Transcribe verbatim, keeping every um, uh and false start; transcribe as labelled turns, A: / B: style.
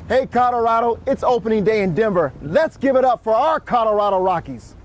A: Hey Colorado, it's opening day in Denver. Let's give it up for our Colorado Rockies.